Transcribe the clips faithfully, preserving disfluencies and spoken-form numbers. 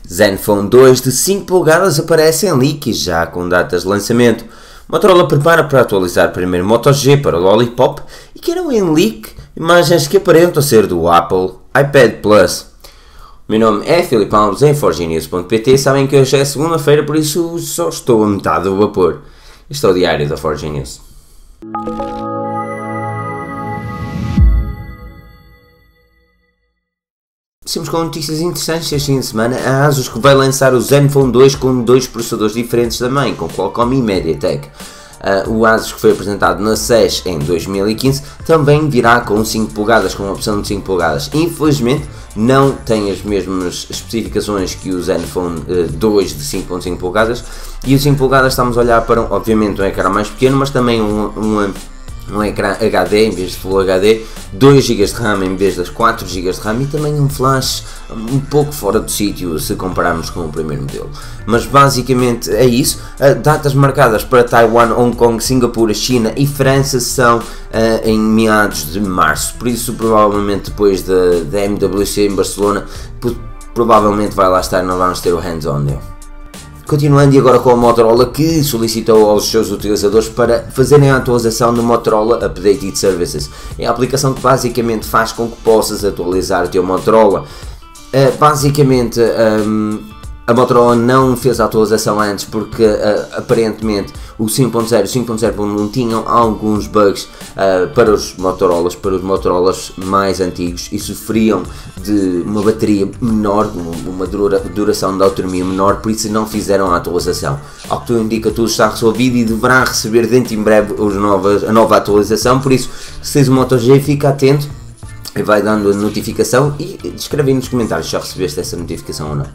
Zenfone dois de cinco polegadas aparece em leaks já com datas de lançamento. Motorola prepara para atualizar primeiro Moto G para o Lollipop e queiram em leak imagens que aparentam ser do Apple iPad Plus. O meu nome é Filipe Alves em forge news ponto pt. Sabem que hoje é segunda-feira, por isso só estou a metade do vapor. Este é o diário da Forge News. Estamos com notícias interessantes este fim de semana. A ASUS que vai lançar o Zenfone dois com dois processadores diferentes também, com Qualcomm e MediaTek. Uh, o ASUS que foi apresentado na C E S em dois mil e quinze também virá com cinco polegadas, com uma opção de cinco polegadas. Infelizmente não tem as mesmas especificações que o Zenfone uh, dois de cinco ponto cinco polegadas, e o cinco polegadas estamos a olhar para obviamente um ecrã mais pequeno, mas também um, um, um ecrã H D em vez de Full H D, dois gigas de RAM em vez das quatro gigas de RAM e também um flash um pouco fora do sítio se compararmos com o primeiro modelo. Mas basicamente é isso. Uh, datas marcadas para Taiwan, Hong Kong, Singapura, China e França são uh, em meados de março, por isso provavelmente depois da, da M W C em Barcelona provavelmente vai lá estar, não vamos ter o hands-on dele. Continuando e agora com a Motorola, que solicitou aos seus utilizadores para fazerem a atualização do Motorola Updated Services. É a aplicação que basicamente faz com que possas atualizar o teu Motorola. Uh, basicamente um, a Motorola não fez a atualização antes porque uh, aparentemente o cinco ponto zero e o cinco ponto zero ponto um tinham alguns bugs uh, para os Motorolas, para os Motorolas mais antigos, e sofriam de uma bateria menor, uma dura, duração de autonomia menor, por isso não fizeram a atualização. Ao que tudo indica, tudo está resolvido e deverá receber dentro em breve os novas, a nova atualização, por isso se tens o Moto G, fica atento e vai dando a notificação e escreve aí nos comentários se já recebeste essa notificação ou não.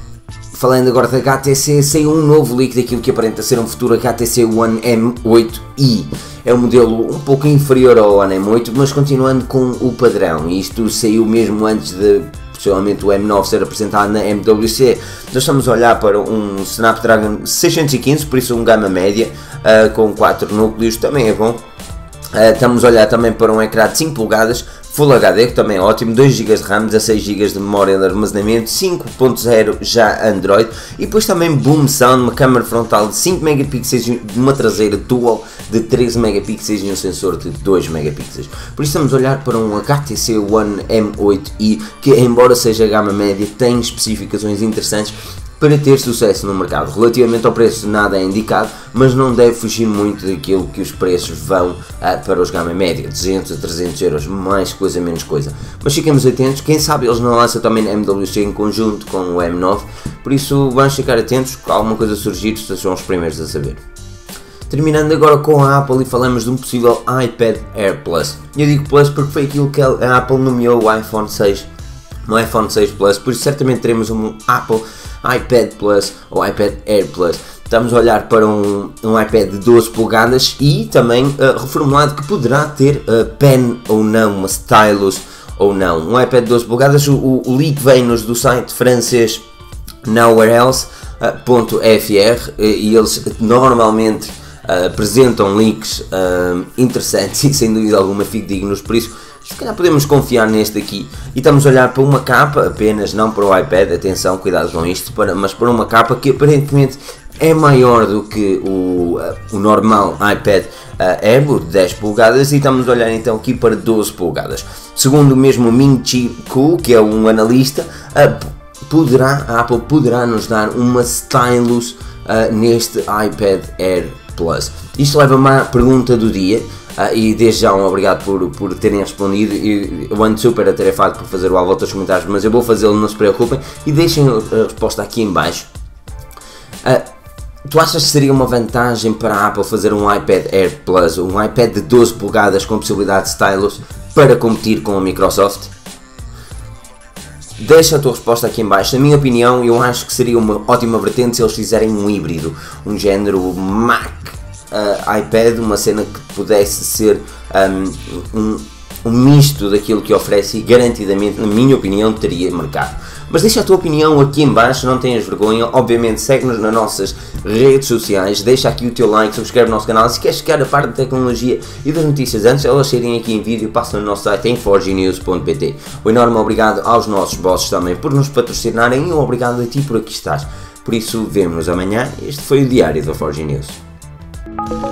Falando agora da H T C, saiu um novo leak daquilo que aparenta ser um futuro H T C One M oito i. É um modelo um pouco inferior ao One M oito, mas continuando com o padrão. Isto saiu mesmo antes de possivelmente o M nove ser apresentado na M W C. Nós estamos a olhar para um Snapdragon seiscentos e quinze, por isso um gama média, uh, com quatro núcleos, também é bom. Uh, estamos a olhar também para um ecrã de cinco polegadas, Full H D, que também é ótimo, dois gigas de RAM, dezasseis gigas de memória de armazenamento, cinco ponto zero já Android, e depois também Boom Sound, uma câmera frontal de cinco megapixels, uma traseira dual de treze megapixels e um sensor de dois megapixels. Por isso estamos a olhar para um H T C One M oito i que, embora seja gama média, tem especificações interessantes para ter sucesso no mercado. Relativamente ao preço nada é indicado, mas não deve fugir muito daquilo que os preços vão uh, para os gama média, duzentos a trezentos euros, mais coisa menos coisa. Mas fiquemos atentos, quem sabe eles não lançam também na M W C em conjunto com o M nove, por isso vamos ficar atentos, se alguma coisa surgir, vocês são os primeiros a saber. Terminando agora com a Apple e falamos de um possível iPad Air Plus. Eu digo Plus porque foi aquilo que a Apple nomeou o iPhone seis, no iPhone seis Plus, por isso certamente teremos um Apple iPad Plus ou iPad Air Plus. Estamos a olhar para um, um iPad de doze polegadas e também uh, reformulado, que poderá ter uh, pen ou não, uma stylus ou não. Um iPad de doze polegadas, o, o leak vem-nos do site francês nowhereelse.fr uh, e eles normalmente uh, apresentam leaks uh, interessantes e sem dúvida alguma fidedignos, por isso se calhar podemos confiar neste aqui. E estamos a olhar para uma capa apenas, não para o iPad, atenção, cuidado com isto, para, mas para uma capa que aparentemente é maior do que o, uh, o normal iPad uh, Air, de dez polegadas, e estamos a olhar então aqui para doze polegadas. Segundo o mesmo Ming-Chi Kuo, que é um analista, uh, poderá, a Apple poderá nos dar uma stylus uh, neste iPad Air Plus. Isto leva-me à pergunta do dia. Uh, e desde já um obrigado por, por terem respondido. Eu ando super atarefado por fazer o alvo aos comentários, mas eu vou fazê-lo, não se preocupem, e deixem a resposta aqui em baixo. Uh, tu achas que seria uma vantagem para a Apple fazer um iPad Air Plus, um iPad de doze polegadas com possibilidade de stylus, para competir com a Microsoft? Deixa a tua resposta aqui em baixo. Na minha opinião, eu acho que seria uma ótima vertente se eles fizerem um híbrido, um género Mac Uh, iPad, uma cena que pudesse ser um, um, um misto daquilo que oferece, e garantidamente, na minha opinião, teria mercado. Mas deixa a tua opinião aqui em baixo, não tenhas vergonha. Obviamente segue-nos nas nossas redes sociais, deixa aqui o teu like, subscreve o nosso canal. Se queres ficar a par da tecnologia e das notícias antes de elas saírem aqui em vídeo, passa no nosso site em four g news ponto p t. Um enorme obrigado aos nossos bosses também por nos patrocinarem e um obrigado a ti por aqui estás. Por isso, vemo-nos amanhã. Este foi o Diário da four G News.